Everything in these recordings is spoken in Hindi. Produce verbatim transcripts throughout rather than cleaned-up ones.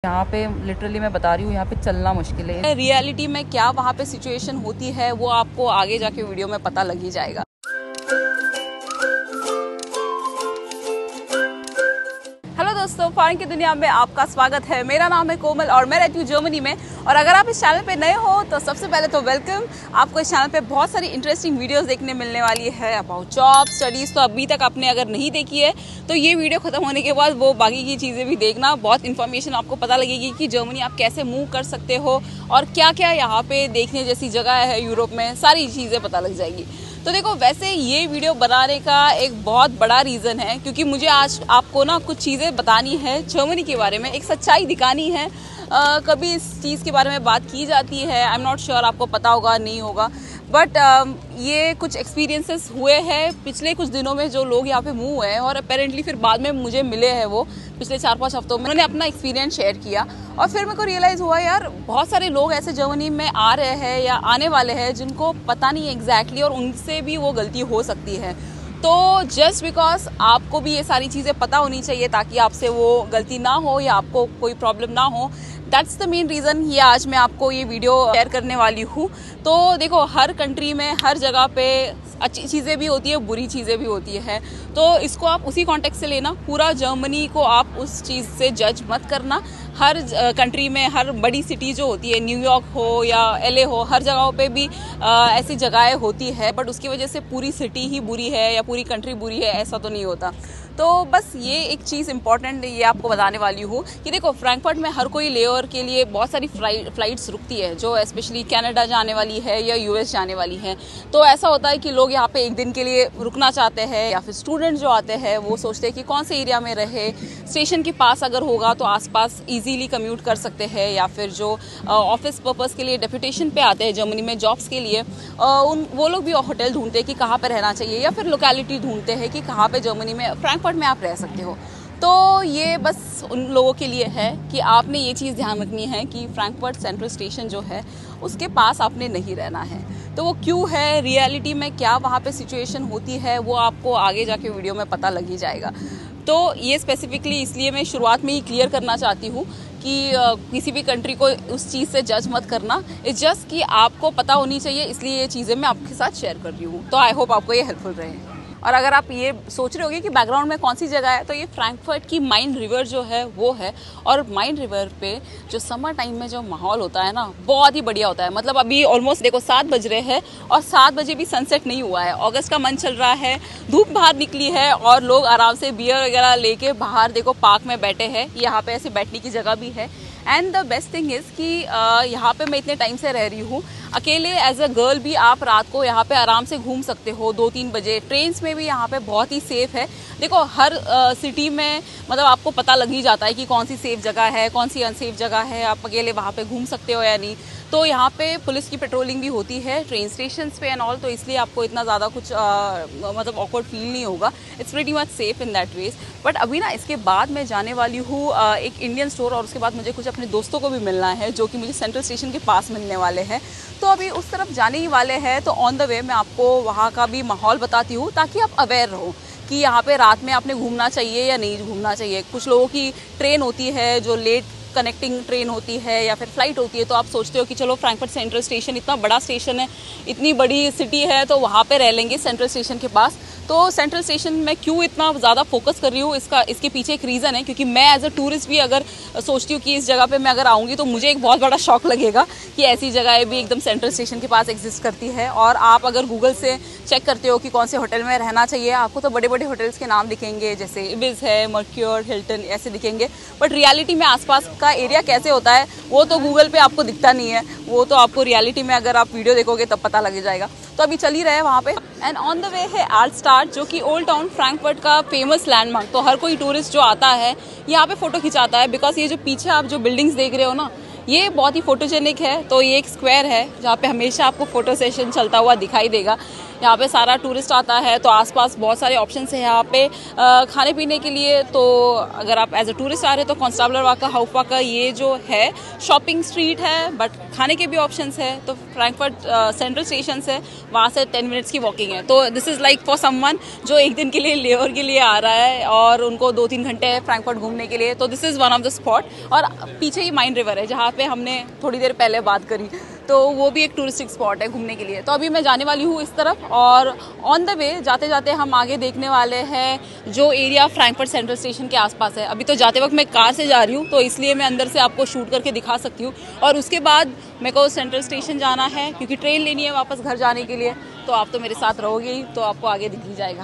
यहाँ पे लिटरली मैं बता रही हूँ, यहाँ पे चलना मुश्किल है। रियलिटी में क्या वहाँ पे सिचुएशन होती है वो आपको आगे जाके वीडियो में पता लग ही जाएगा। हेलो दोस्तों, फॉरेन की दुनिया में आपका स्वागत है। मेरा नाम है कोमल और मैं रहती हूँ जर्मनी में। और अगर आप इस चैनल पे नए हो तो सबसे पहले तो वेलकम। आपको इस चैनल पे बहुत सारी इंटरेस्टिंग वीडियोस देखने मिलने वाली है अबाउट जॉब स्टडीज़। तो अभी तक आपने अगर नहीं देखी है तो ये वीडियो खत्म होने के बाद वो बाकी की चीज़ें भी देखना। बहुत इन्फॉर्मेशन आपको पता लगेगी कि जर्मनी आप कैसे मूव कर सकते हो और क्या क्या यहाँ पे देखने जैसी जगह है यूरोप में, सारी चीज़ें पता लग जाएगी। तो देखो, वैसे ये वीडियो बनाने का एक बहुत बड़ा रीज़न है क्योंकि मुझे आज आपको ना कुछ चीज़ें बतानी है जर्मनी के बारे में, एक सच्चाई दिखानी है। आ, कभी इस चीज़ के बारे में बात की जाती है, आई एम नॉट श्योर आपको पता होगा नहीं होगा, बट uh, ये कुछ एक्सपीरियंसेस हुए हैं पिछले कुछ दिनों में। जो लोग यहाँ पे मूव हुए हैं और अपेरेंटली फिर बाद में मुझे मिले हैं, वो पिछले चार पाँच हफ्तों में उन्होंने अपना एक्सपीरियंस शेयर किया और फिर मेरे को रियलाइज़ हुआ यार बहुत सारे लोग ऐसे जर्मनी में आ रहे हैं या आने वाले हैं जिनको पता नहीं एग्जैक्टली और उनसे भी वो गलती हो सकती है। तो जस्ट बिकॉज आपको भी ये सारी चीज़ें पता होनी चाहिए ताकि आपसे वो गलती ना हो या आपको कोई प्रॉब्लम ना हो। दैट्स द मेन रीज़न ये आज मैं आपको ये वीडियो शेयर करने वाली हूँ। तो देखो, हर कंट्री में हर जगह पे अच्छी चीज़ें भी होती है, बुरी चीज़ें भी होती है। तो इसको आप उसी कॉन्टेक्स्ट से लेना। पूरा जर्मनी को आप उस चीज़ से जज मत करना। हर कंट्री में हर बड़ी सिटी जो होती है, न्यूयॉर्क हो या एलए हो, हर जगहों पे भी आ, ऐसी जगहें होती है, बट उसकी वजह से पूरी सिटी ही बुरी है या पूरी कंट्री बुरी है, ऐसा तो नहीं होता। तो बस ये एक चीज़ इंपॉर्टेंट ये आपको बताने वाली हूँ कि देखो, फ्रैंकफर्ट में हर कोई लेओवर के लिए बहुत सारी फ्लाइट्स रुकती है जो स्पेशली कनाडा जाने वाली है या यूएस जाने वाली है। तो ऐसा होता है कि लोग यहाँ पे एक दिन के लिए रुकना चाहते हैं या फिर स्टूडेंट जो आते हैं वो सोचते हैं कि कौन से एरिया में रहे, स्टेशन के पास अगर होगा तो आसपास इजीली कम्यूट कर सकते हैं, या फिर जो ऑफिस पर्पस के लिए डेप्यूटेशन पे आते हैं जर्मनी में जॉब्स के लिए, उन वो लोग भी होटल ढूंढते हैं कि कहाँ पे रहना चाहिए, या फिर लोकेलिटी ढूंढते हैं कि कहाँ पे जर्मनी में फ्रैंकफर्ट में आप रह सकते हो। तो ये बस उन लोगों के लिए है कि आपने ये चीज़ ध्यान रखनी है कि फ्रैंकफर्ट सेंट्रल स्टेशन जो है उसके पास आपने नहीं रहना है। तो वो क्यों है, रियलिटी में क्या वहाँ पे सिचुएशन होती है, वो आपको आगे जाके वीडियो में पता लग ही जाएगा। तो ये स्पेसिफिकली इसलिए मैं शुरुआत में ही क्लियर करना चाहती हूँ कि uh, किसी भी कंट्री को उस चीज़ से जज मत करना। इट्स जस्ट कि आपको पता होनी चाहिए, इसलिए ये चीज़ें मैं आपके साथ शेयर कर रही हूँ। तो आई होप आपको ये हेल्पफुल रहे। और अगर आप ये सोच रहे होगे कि बैकग्राउंड में कौन सी जगह है, तो ये फ्रैंकफर्ट की माइन रिवर जो है वो है। और माइन रिवर पे जो समर टाइम में जो माहौल होता है ना, बहुत ही बढ़िया होता है। मतलब अभी ऑलमोस्ट देखो सात बज रहे हैं और सात बजे भी सनसेट नहीं हुआ है। अगस्त का मंथ चल रहा है, धूप बाहर निकली है और लोग आराम से बियर वगैरह लेके बाहर देखो पार्क में बैठे हैं। यहाँ पे ऐसे बैठने की जगह भी है। And the best thing is कि यहाँ पे मैं इतने टाइम से रह रही हूँ, अकेले एज अ गर्ल भी आप रात को यहाँ पे आराम से घूम सकते हो दो तीन बजे। ट्रेन्स में भी यहाँ पे बहुत ही सेफ है। देखो, हर सिटी uh, में मतलब आपको पता लग ही जाता है कि कौन सी सेफ जगह है, कौन सी अनसेफ जगह है, आप अकेले वहाँ पे घूम सकते हो या नहीं। तो यहाँ पे पुलिस की पेट्रोलिंग भी होती है ट्रेन स्टेशन पे एंड ऑल, तो इसलिए आपको इतना ज़्यादा कुछ आ, मतलब ऑकवर्ड फील नहीं होगा। It's pretty much safe in that ways. But अभी ना इसके बाद मैं जाने वाली हूँ एक इंडियन स्टोर, और उसके बाद मुझे कुछ अपने दोस्तों को भी मिलना है जो कि मुझे सेंट्रल स्टेशन के पास मिलने वाले हैं। तो अभी उस तरफ जाने ही वाले हैं, तो ऑन द वे मैं आपको वहाँ का भी माहौल बताती हूँ ताकि आप अवेयर रहो कि यहाँ पे रात में आपने घूमना चाहिए या नहीं घूमना चाहिए। कुछ लोगों की ट्रेन होती है जो लेट कनेक्टिंग ट्रेन होती है या फिर फ्लाइट होती है, तो आप सोचते हो कि चलो फ्रैंकफर्ट सेंट्रल स्टेशन इतना बड़ा स्टेशन है, इतनी बड़ी सिटी है, तो वहाँ पे रह लेंगे सेंट्रल स्टेशन के पास। तो सेंट्रल स्टेशन में क्यों इतना ज़्यादा फोकस कर रही हूँ, इसका इसके पीछे एक रीज़न है क्योंकि मैं एज अ टूरिस्ट भी अगर सोचती हूँ कि इस जगह पे मैं अगर आऊँगी तो मुझे एक बहुत बड़ा शॉक लगेगा कि ऐसी जगह भी एकदम सेंट्रल स्टेशन के पास एग्जिस्ट करती है। और आप अगर गूगल से चेक करते हो कि कौन से होटल में रहना चाहिए, आपको तो बड़े बड़े होटल्स के नाम दिखेंगे, जैसे इबिस है, मर्क्योर, हिल्टन, ऐसे दिखेंगे। बट रियलिटी में आसपास का एरिया कैसे होता है वो तो गूगल पे आपको दिखता नहीं है, वो तो आपको रियलिटी में अगर आप वीडियो देखोगे तब पता लग जाएगा। तो अभी चल ही रहे हैं वहाँ पे। एंड ऑन द वे है आल्टस्टार्ट, जो कि ओल्ड टाउन फ्रैंकफर्ट का फेमस लैंडमार्क। तो हर कोई टूरिस्ट जो आता है यहाँ पे फोटो खिंचाता है, बिकॉज ये जो पीछे आप जो बिल्डिंग्स देख रहे हो ना, ये बहुत ही फोटोजेनिक है। तो ये एक स्क्वायर है जहाँ पे हमेशा आपको फोटो सेशन चलता हुआ दिखाई देगा। यहाँ पे सारा टूरिस्ट आता है, तो आसपास बहुत सारे ऑप्शंस है यहाँ पे खाने पीने के लिए। तो अगर आप एज अ टूरिस्ट आ रहे हो तो कॉन्स्टेबलर वाका, हाउफवाका ये जो है शॉपिंग स्ट्रीट है, बट खाने के भी ऑप्शंस है। तो फ्रैंकफर्ट सेंट्रल स्टेशन से वहाँ से टेन मिनट्स की वॉकिंग है। तो this is like for someone जो एक दिन के लिए लेबर के लिए आ रहा है और उनको दो तीन घंटे फ्रैंकफर्ट घूमने के लिए। तो this is one of the spot. और पीछे ही माइन रिवर है जहाँ पे हमने थोड़ी देर पहले बात करी, तो वो भी एक टूरिस्टिक स्पॉट है घूमने के लिए। तो अभी मैं जाने वाली हूँ इस तरफ, और ऑन द वे जाते जाते हम आगे देखने वाले हैं जो एरिया फ्रैंकफर्ट सेंट्रल स्टेशन के आसपास है। अभी तो जाते वक्त मैं कार से जा रही हूँ, तो इसलिए मैं अंदर से आपको शूट करके दिखा सकती हूँ। और उसके बाद मेरे को सेंट्रल स्टेशन जाना है क्योंकि ट्रेन लेनी है वापस घर जाने के लिए। तो आप तो मेरे साथ रहोगे ही, तो आपको आगे दिख ही जाएगा।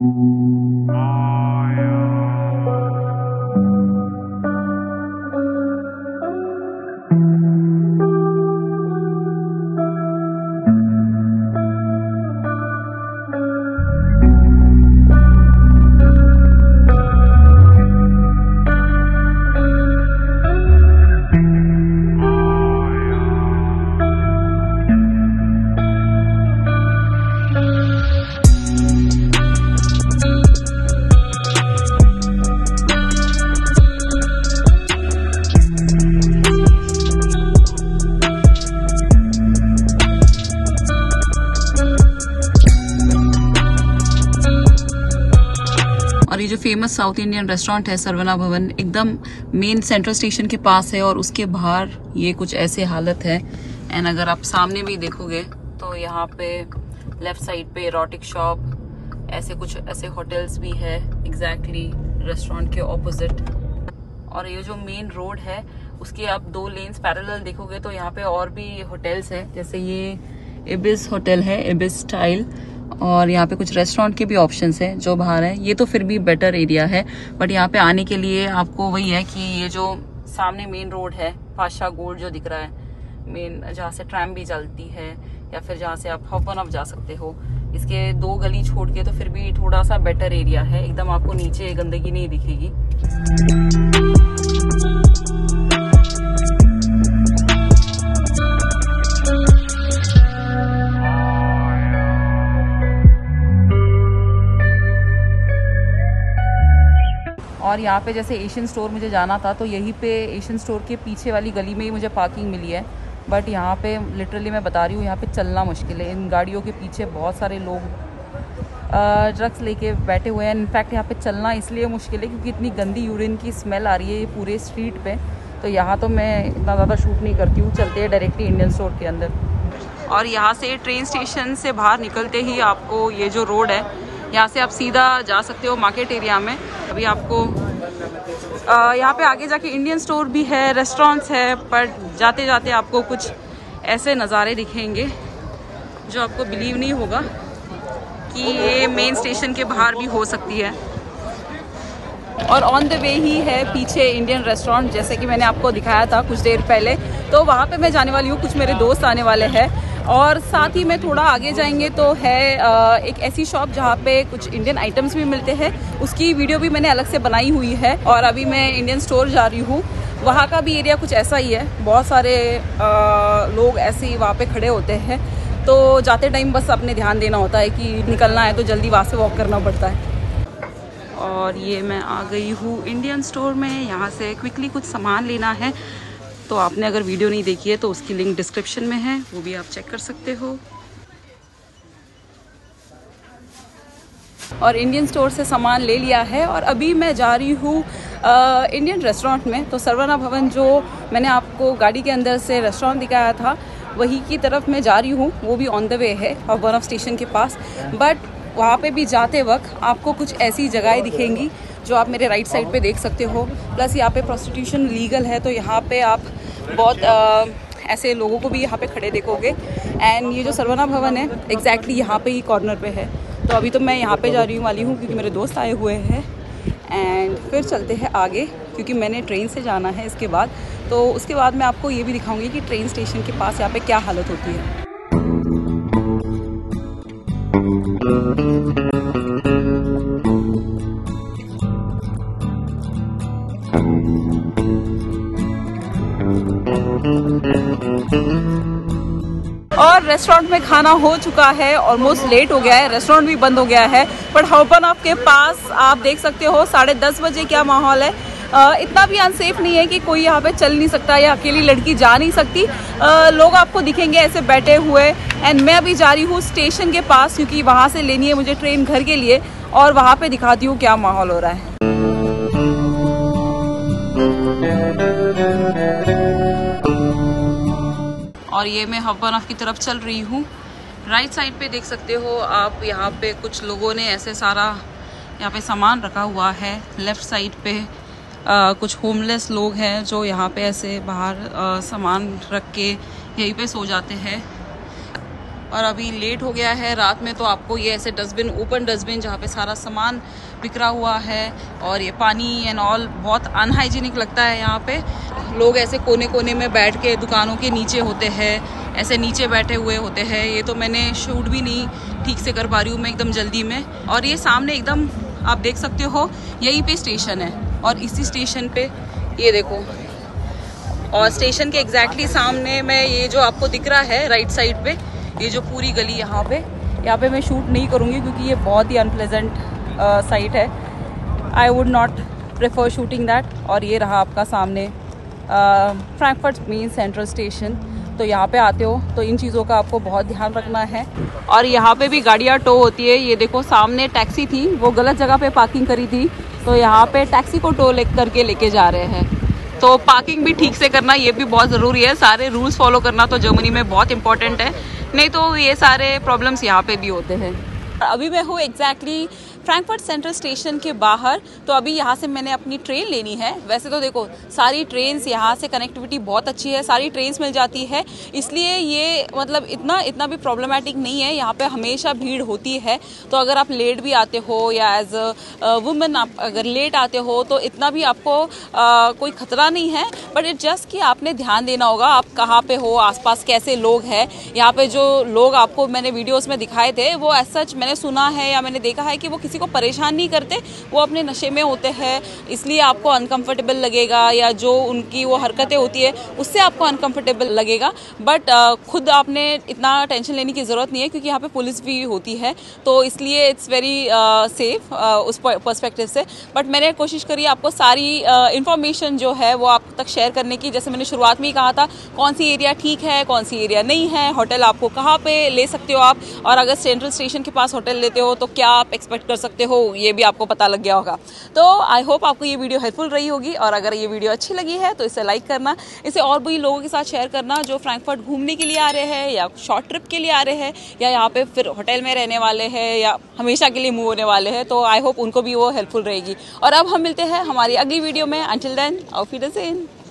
और ये जो फेमस साउथ इंडियन रेस्टोरेंट है सरवना भवन, एकदम मेन सेंट्रल स्टेशन के पास है। और उसके बाहर ये कुछ ऐसे हालत है। एंड अगर आप सामने भी देखोगे तो यहाँ पे लेफ्ट साइड पे एरोटिक शॉप, ऐसे कुछ ऐसे होटल्स भी है एग्जैक्टली रेस्टोरेंट के ऑपोजिट। और ये जो मेन रोड है उसके आप दो लेन्स पैरेलल देखोगे तो यहाँ पे और भी होटल्स है, जैसे ये इबिस होटल है, इबिस स्टाइल। और यहाँ पे कुछ रेस्टोरेंट के भी ऑप्शंस हैं जो बाहर है। ये तो फिर भी बेटर एरिया है, बट यहाँ पे आने के लिए आपको वही है कि ये जो सामने मेन रोड है पाशाह गोल्ड जो दिख रहा है मेन, जहाँ से ट्रैम भी चलती है या फिर जहाँ से आप हॉप वन अप जा सकते हो, इसके दो गली छोड़ के तो फिर भी थोड़ा सा बेटर एरिया है। एकदम आपको नीचे गंदगी नहीं दिखेगी। और यहाँ पे जैसे एशियन स्टोर मुझे जाना था, तो यहीं पे एशियन स्टोर के पीछे वाली गली में ही मुझे पार्किंग मिली है। बट यहाँ पे लिटरली मैं बता रही हूँ, यहाँ पे चलना मुश्किल है। इन गाड़ियों के पीछे बहुत सारे लोग ड्रग्स लेके बैठे हुए हैं। इनफैक्ट यहाँ पे चलना इसलिए मुश्किल है क्योंकि इतनी गंदी यूरिन की स्मेल आ रही है पूरे स्ट्रीट पे। तो यहाँ तो मैं इतना ज़्यादा शूट नहीं करती हूँ, चलते हैं डायरेक्टली इंडियन स्टोर के अंदर। और यहाँ से ट्रेन स्टेशन से बाहर निकलते ही आपको ये जो रोड है, यहाँ से आप सीधा जा सकते हो मार्केट एरिया में। अभी आपको यहाँ पे आगे जाके इंडियन स्टोर भी है, रेस्टोरेंट्स है, पर जाते जाते आपको कुछ ऐसे नज़ारे दिखेंगे जो आपको बिलीव नहीं होगा कि ये मेन स्टेशन के बाहर भी हो सकती है। और ऑन द वे ही है पीछे इंडियन रेस्टोरेंट, जैसे कि मैंने आपको दिखाया था कुछ देर पहले। तो वहाँ पे मैं जाने वाली हूँ, कुछ मेरे दोस्त आने वाले हैं। और साथ ही में थोड़ा आगे जाएंगे तो है एक ऐसी शॉप जहाँ पे कुछ इंडियन आइटम्स भी मिलते हैं, उसकी वीडियो भी मैंने अलग से बनाई हुई है। और अभी मैं इंडियन स्टोर जा रही हूँ, वहाँ का भी एरिया कुछ ऐसा ही है। बहुत सारे आ, लोग ऐसे ही वहाँ पे खड़े होते हैं। तो जाते टाइम बस अपने ध्यान देना होता है कि निकलना है तो जल्दी वहाँ से वॉक करना पड़ता है। और ये मैं आ गई हूँ इंडियन स्टोर में। यहाँ से क्विकली कुछ सामान लेना है, तो आपने अगर वीडियो नहीं देखी है तो उसकी लिंक डिस्क्रिप्शन में है, वो भी आप चेक कर सकते हो। और इंडियन स्टोर से सामान ले लिया है और अभी मैं जा रही हूँ इंडियन रेस्टोरेंट में। तो सरवना भवन जो मैंने आपको गाड़ी के अंदर से रेस्टोरेंट दिखाया था, वही की तरफ मैं जा रही हूँ। वो भी ऑन द वे है वन ऑफ स्टेशन के पास। बट वहाँ पे भी जाते वक्त आपको कुछ ऐसी जगहें दिखेंगी जो आप मेरे राइट साइड पे देख सकते हो। प्लस यहाँ पे प्रोस्टिट्यूशन लीगल है, तो यहाँ पे आप बहुत आ, ऐसे लोगों को भी यहाँ पे खड़े देखोगे। एंड ये जो सरवना भवन है एग्जैक्टली यहाँ पे ही कॉर्नर पे है। तो अभी तो मैं यहाँ पे जा रही वाली हूँ क्योंकि मेरे दोस्त आए हुए हैं। एंड फिर चलते हैं आगे क्योंकि मैंने ट्रेन से जाना है इसके बाद। तो उसके बाद मैं आपको ये भी दिखाऊंगी कि ट्रेन स्टेशन के पास यहाँ पे क्या हालत होती है। और रेस्टोरेंट में खाना हो चुका है, ऑलमोस्ट लेट हो गया है, रेस्टोरेंट भी बंद हो गया है। बट हाउपनऑफ के पास आप देख सकते हो साढ़े दस बजे क्या माहौल है। Uh, इतना भी अनसेफ नहीं है कि कोई यहाँ पे चल नहीं सकता या अकेली लड़की जा नहीं सकती। uh, लोग आपको दिखेंगे ऐसे बैठे हुए। एंड मैं अभी जा रही हूँ स्टेशन के पास, क्योंकि वहाँ से लेनी है मुझे ट्रेन घर के लिए, और वहाँ पे दिखाती हूँ क्या माहौल हो रहा है। और ये मैं हाउपनऑफ की तरफ चल रही हूँ। राइट साइड पे देख सकते हो आप, यहाँ पे कुछ लोगों ने ऐसे सारा यहाँ पे सामान रखा हुआ है। लेफ्ट साइड पे Uh, कुछ होमलेस लोग हैं जो यहाँ पे ऐसे बाहर uh, सामान रख के यहीं पे सो जाते हैं। और अभी लेट हो गया है रात में, तो आपको ये ऐसे डस्टबिन, ओपन डस्टबिन जहाँ पे सारा सामान बिखरा हुआ है, और ये पानी एंड ऑल बहुत अनहाइजीनिक लगता है। यहाँ पे लोग ऐसे कोने कोने में बैठ के दुकानों के नीचे होते हैं, ऐसे नीचे बैठे हुए होते हैं। ये तो मैंने शूट भी नहीं ठीक से कर पा रही हूँ मैं, एकदम जल्दी में। और ये सामने एकदम आप देख सकते हो यहीं पे स्टेशन है, और इसी स्टेशन पे ये देखो, और स्टेशन के एग्जैक्टली सामने में ये जो आपको दिख रहा है राइट साइड पे, ये जो पूरी गली यहाँ पे यहाँ पे मैं शूट नहीं करूँगी क्योंकि ये बहुत ही अनप्लेजेंट साइट है। I would not prefer shooting that. और ये रहा आपका सामने फ्रैंकफर्ट मेन सेंट्रल स्टेशन। तो यहाँ पे आते हो तो इन चीज़ों का आपको बहुत ध्यान रखना है। और यहाँ पे भी गाड़ियाँ टो होती है। ये देखो सामने टैक्सी थी, वो गलत जगह पे पार्किंग करी थी, तो यहाँ पे टैक्सी को टो ले करके लेके जा रहे हैं। तो पार्किंग भी ठीक से करना ये भी बहुत ज़रूरी है। सारे रूल्स फॉलो करना तो जर्मनी में बहुत इंपॉर्टेंट है, नहीं तो ये सारे प्रॉब्लम्स यहाँ पे भी होते हैं। अभी मैं हूँ एग्जैक्टली फ्रैंकफर्ट सेंट्रल स्टेशन के बाहर। तो अभी यहाँ से मैंने अपनी ट्रेन लेनी है। वैसे तो देखो सारी ट्रेन्स यहाँ से कनेक्टिविटी बहुत अच्छी है, सारी ट्रेन्स मिल जाती है, इसलिए ये मतलब इतना इतना भी प्रॉब्लमेटिक नहीं है। यहाँ पे हमेशा भीड़ होती है, तो अगर आप लेट भी आते हो या एज अ वुमेन आप अगर लेट आते हो तो इतना भी आपको आ, कोई खतरा नहीं है। बट इट जस्ट कि आपने ध्यान देना होगा आप कहाँ पे हो, आसपास कैसे लोग हैं। यहाँ पे जो लोग आपको मैंने वीडियोज़ में दिखाए थे वो एज सच मैंने सुना है या मैंने देखा है कि वो किसी को परेशान नहीं करते, वो अपने नशे में होते हैं, इसलिए आपको अनकंफर्टेबल लगेगा, या जो उनकी वो हरकतें होती है उससे आपको अनकंफर्टेबल लगेगा। बट खुद आपने इतना टेंशन लेने की ज़रूरत नहीं है, क्योंकि यहाँ पे पुलिस भी होती है, तो इसलिए इट्स वेरी सेफ उस पर्सपेक्टिव से। बट मैंने कोशिश करी आपको सारी इंफॉर्मेशन uh, जो है वो आप तक शेयर करने की। जैसे मैंने शुरुआत में ही कहा था कौन सी एरिया ठीक है, कौन सी एरिया नहीं है, होटल आपको कहाँ पे ले सकते हो आप, और अगर सेंट्रल स्टेशन के पास होटल लेते हो तो क्या आप एक्सपेक्ट कर सकते हो, ये भी आपको पता लग गया होगा। तो आई होप आपको ये वीडियो हेल्पफुल रही होगी, और अगर ये वीडियो अच्छी लगी है तो इसे लाइक करना, इसे और भी लोगों के साथ शेयर करना जो फ्रैंकफर्ट घूमने के लिए आ रहे हैं या शॉर्ट ट्रिप के लिए आ रहे हैं या यहाँ पे फिर होटल में रहने वाले हैं या हमेशा के लिए मूव होने वाले हैं। तो आई होप उनको भी वो हेल्पफुल रहेगी। और अब हम मिलते हैं हमारी अगली वीडियो में। Until then, auf Wiedersehen।